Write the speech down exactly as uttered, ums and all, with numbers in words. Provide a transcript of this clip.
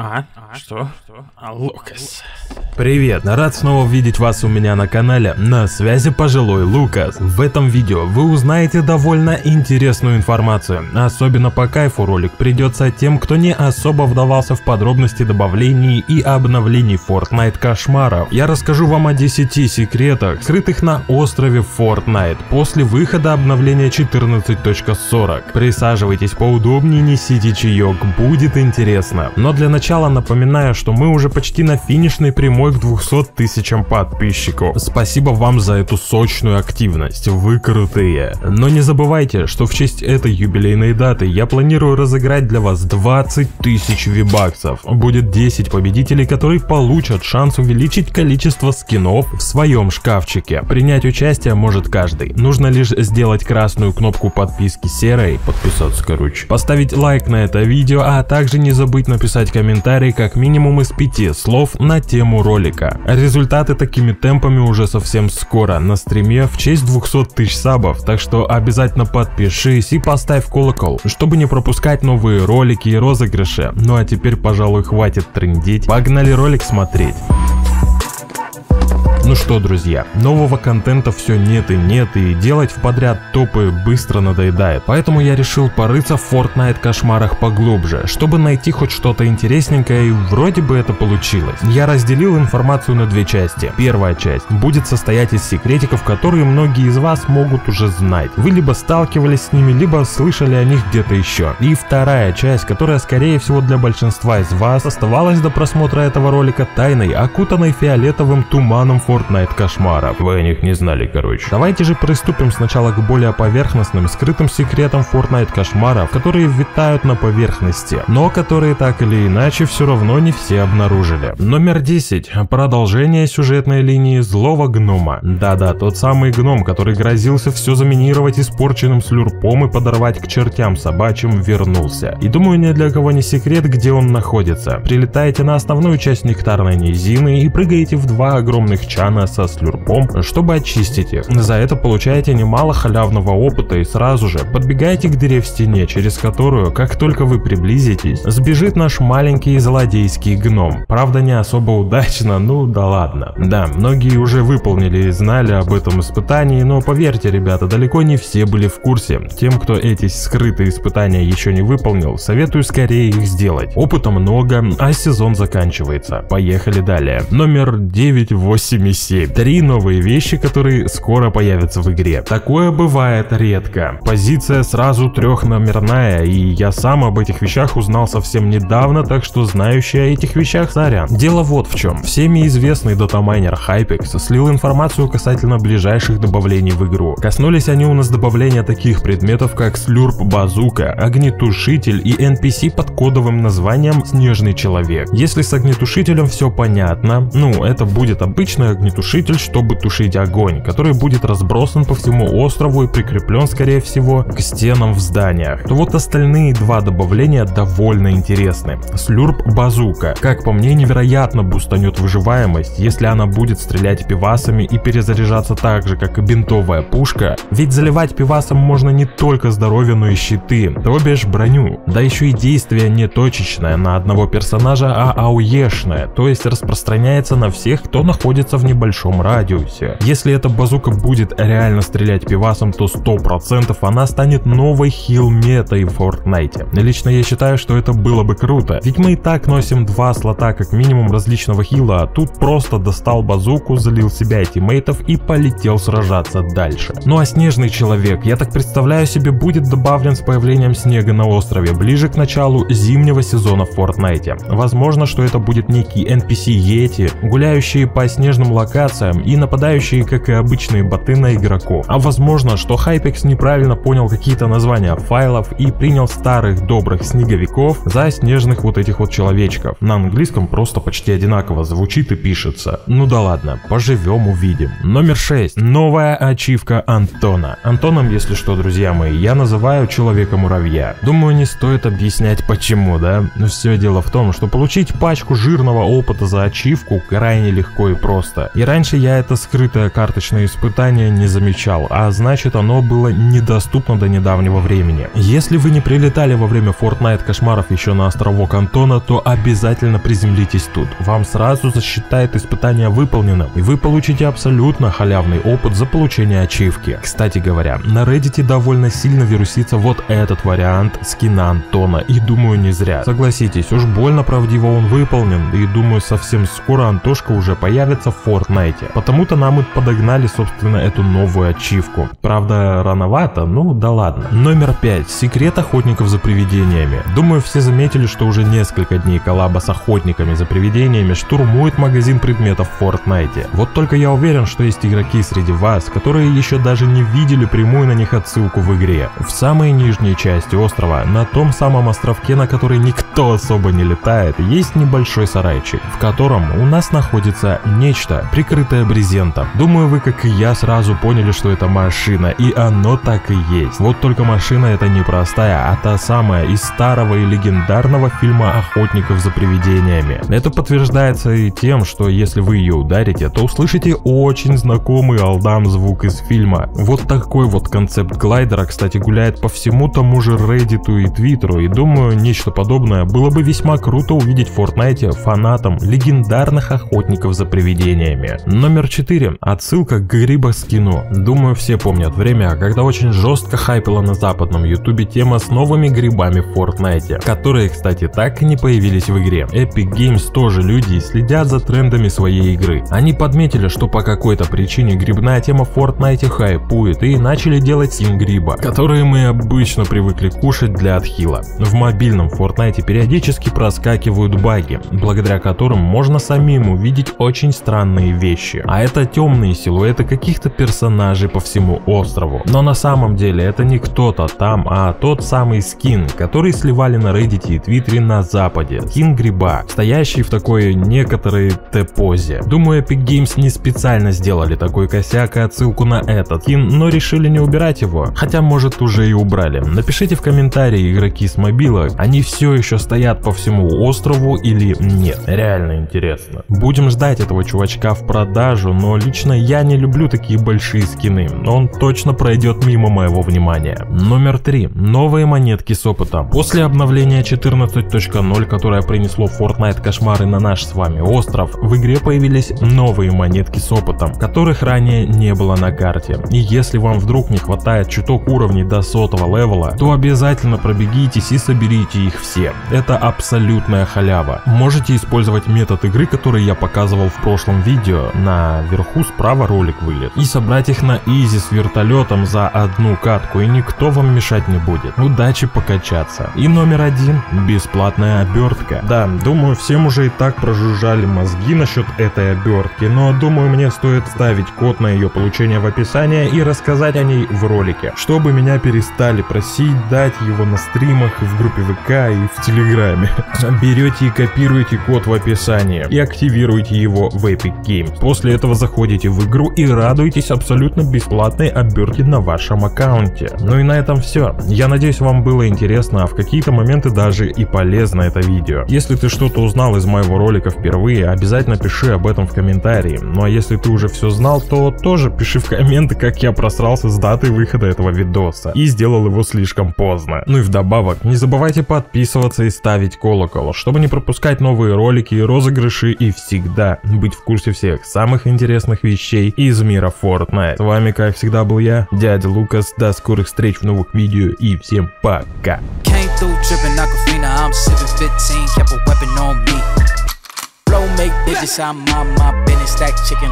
А? Что? А, Лукас. Привет, рад снова видеть вас у меня на канале. На связи пожилой Лукас. В этом видео вы узнаете довольно интересную информацию. Особенно по кайфу ролик придется тем, кто не особо вдавался в подробности добавлений и обновлений Fortnite кошмаров. Я расскажу вам о десяти секретах, скрытых на острове Fortnite после выхода обновления четырнадцать точка сорок. Присаживайтесь поудобнее, несите чаек, будет интересно. Но для начала напоминаю, что мы уже почти на финишной прямой к двухсотым тысячам подписчиков. Спасибо вам за эту сочную активность, вы крутые. Но не забывайте, что в честь этой юбилейной даты я планирую разыграть для вас двадцать тысяч вибаксов. Будет десять победителей, которые получат шанс увеличить количество скинов в своем шкафчике. Принять участие может каждый. Нужно лишь сделать красную кнопку подписки серой, подписаться короче, поставить лайк на это видео, а также не забыть написать комментарий как минимум из пяти слов на тему ролика. Результаты такими темпами уже совсем скоро на стриме в честь двухсот тысяч сабов, так что обязательно подпишись и поставь колокол, чтобы не пропускать новые ролики и розыгрыши. Ну а теперь, пожалуй, хватит трындеть, погнали ролик смотреть. Ну что, друзья, нового контента все нет и нет, и делать в подряд топы быстро надоедает. Поэтому я решил порыться в Fortnite кошмарах поглубже, чтобы найти хоть что-то интересненькое, и вроде бы это получилось. Я разделил информацию на две части. Первая часть будет состоять из секретиков, которые многие из вас могут уже знать. Вы либо сталкивались с ними, либо слышали о них где-то еще. И вторая часть, которая скорее всего для большинства из вас оставалась до просмотра этого ролика тайной, окутанной фиолетовым туманом Fortnite кошмаров. Вы о них не знали, короче. Давайте же приступим сначала к более поверхностным, скрытым секретам Fortnite кошмаров, которые витают на поверхности, но которые так или иначе все равно не все обнаружили. Номер десять. Продолжение сюжетной линии злого гнома. Да-да, тот самый гном, который грозился все заминировать испорченным слюрпом и подорвать к чертям собачьим, вернулся. И думаю, ни для кого не секрет, где он находится. Прилетаете на основную часть нектарной низины и прыгаете в два огромных чана со слюрпом, чтобы очистить их. За это получаете немало халявного опыта и сразу же подбегаете к дыре в стене, через которую, как только вы приблизитесь, сбежит наш маленький злодейский гном. Правда, не особо удачно, ну да ладно. Да, многие уже выполнили и знали об этом испытании, но поверьте, ребята, далеко не все были в курсе. Тем, кто эти скрытые испытания еще не выполнил, советую скорее их сделать. Опыта много, а сезон заканчивается. Поехали далее. Номер девять, восемь и семь. Три новые вещи, которые скоро появятся в игре. Такое бывает редко. Позиция сразу трехномерная, и я сам об этих вещах узнал совсем недавно, так что знающий о этих вещах сорян. Дело вот в чем. Всеми известный датамайнер Hypex слил информацию касательно ближайших добавлений в игру. Коснулись они у нас добавления таких предметов, как слюрп-базука, огнетушитель и эн пи си под кодовым названием Снежный Человек. Если с огнетушителем все понятно, ну это будет обычный огнетушитель, чтобы тушить огонь, который будет разбросан по всему острову и прикреплен, скорее всего, к стенам в зданиях, то вот остальные два добавления довольно интересны. Слюрп-базука, как по мне, невероятно бустанет выживаемость, если она будет стрелять пивасами и перезаряжаться так же, как и бинтовая пушка, ведь заливать пивасом можно не только здоровье, но и щиты, то бишь броню. Да еще и действие не точечное на одного персонажа, а ауешное, то есть распространяется на всех, кто находится в небольшом радиусе. Если эта базука будет реально стрелять пивасом, то сто процентов она станет новой хил-метой в Fortnite. Лично я считаю, что это было бы круто, ведь мы и так носим два слота как минимум различного хила, а тут просто достал базуку, залил себя и тиммейтов и полетел сражаться дальше. Ну а Снежный Человек, я так представляю себе, будет добавлен с появлением снега на острове ближе к началу зимнего сезона в Fortnite. Возможно, что это будет некий эн пи си Йети, гуляющие по снежным локациям и нападающие, как и обычные боты, на игроков. А возможно, что Hypex неправильно понял какие-то названия файлов и принял старых добрых снеговиков за снежных вот этих вот человечков. На английском просто почти одинаково звучит и пишется. Ну да ладно, поживем увидим. Номер шесть. Новая ачивка Антона. Антоном, если что, друзья мои, я называю Человека-муравья. Думаю, не стоит объяснять почему, да? Но все дело в том, что получить пачку жирного опыта за ачивку крайне легко и просто. И раньше я это скрытое карточное испытание не замечал, а значит оно было недоступно до недавнего времени. Если вы не прилетали во время Fortnite кошмаров еще на островок Антона, то обязательно приземлитесь тут. Вам сразу засчитает испытание выполненным, и вы получите абсолютно халявный опыт за получение ачивки. Кстати говоря, на Reddit довольно сильно вирусится вот этот вариант скина Антона, и думаю не зря. Согласитесь, уж больно правдиво он выполнен, и думаю совсем скоро Антошка уже появится в Fortnite. Потому-то нам и подогнали собственно эту новую ачивку. Правда рановато, ну да ладно. Номер пять. Секрет охотников за привидениями. Думаю все заметили, что уже несколько дней коллаба с охотниками за привидениями штурмует магазин предметов в Fortnite. Вот только я уверен, что есть игроки среди вас, которые еще даже не видели прямую на них отсылку в игре. В самой нижней части острова, на том самом островке, на который никто особо не летает, есть небольшой сарайчик, в котором у нас находится нечто, прикрытое брезентом. Думаю, вы, как и я, сразу поняли, что это машина, и оно так и есть. Вот только машина это не простая, а та самая из старого и легендарного фильма «Охотников за привидениями». Это подтверждается и тем, что если вы ее ударите, то услышите очень знакомый Алдам звук из фильма. Вот такой вот концепт глайдера, кстати, гуляет по всему тому же Reddit и Твиттеру, и думаю, нечто подобное было бы весьма круто увидеть в Fortnite фанатам легендарных охотников за привидениями. Номер четыре. Отсылка к грибоскину. Думаю, все помнят время, когда очень жестко хайпила на западном ютубе тема с новыми грибами в Fortnite, которые, кстати, так и не появились в игре. Epic Games тоже люди следят за трендами своей игры. Они подметили, что по какой-то причине грибная тема в Fortnite хайпует, и начали делать скин гриба, которые мы обычно привыкли кушать для отхила. В мобильном Fortnite периодически проскакивают баги, благодаря которым можно самим увидеть очень странные вещи. А это темные силуэты каких-то персонажей по всему острову. Но на самом деле это не кто-то там, а тот самый скин, который сливали на Reddit и Твиттере на западе. Скин гриба, стоящий в такой некоторой Т-позе. Думаю, Epic Games не специально сделали такой косяк и отсылку на этот скин, но решили не убирать его. Хотя, может, уже и убрали. Напишите в комментарии, игроки с мобилок, они все еще стоят по всему острову или нет. Реально интересно. Будем ждать этого чувачка в продажу, но лично я не люблю такие большие скины. Он точно пройдет мимо моего внимания. Номер три. Новые монетки с опытом. После обновления четырнадцать точка ноль, которое принесло Fortnite кошмары на наш с вами остров, в игре появились новые монетки с опытом, которых ранее не было на карте. И если вам вдруг не хватает чуток уровней до сотого левела, то обязательно пробегитесь и соберите их все. Это абсолютная халява. Можете использовать метод игры, который я показывал в прошлом видео, наверху справа ролик вылет, и собрать их на изи с вертолетом за одну катку, и никто вам мешать не будет. Удачи покачаться. И номер один. Бесплатная обертка. Да, думаю, всем уже и так прожужжали мозги насчет этой обертки, но думаю, мне стоит ставить код на ее получение в описании и рассказать о ней в ролике, чтобы меня перестали просить дать его на стримах, в группе ВК и в Телеграме. Берете и копируете код в описании и активируете его в Epic Games. После этого заходите в игру и радуетесь абсолютно бесплатной обертке на вашем аккаунте. Ну и на этом все. Я надеюсь, вам было интересно, а в какие-то моменты даже и полезно это видео. Если ты что-то узнал из моего ролика впервые, обязательно пиши об этом в комментарии. Ну а если ты уже все знал, то тоже пиши в комменты, как я просрался с датой выхода этого видоса и сделал его слишком поздно. Ну и вдобавок, не забывайте подписываться и ставить колокол, чтобы не пропускать новые ролики и розыгрыши и всегда быть в курсе всех самых интересных вещей из мира Fortnite. С вами, как всегда, был я, дядя Лукас. До скорых встреч в новых видео и всем пока. Flow make digits, I'm on my business, stack chicken